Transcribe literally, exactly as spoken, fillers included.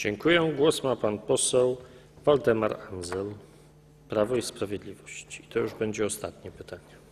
Dziękuję. Głos ma pan poseł Waldemar Andzel, Prawo i Sprawiedliwość. I to już będzie ostatnie pytanie.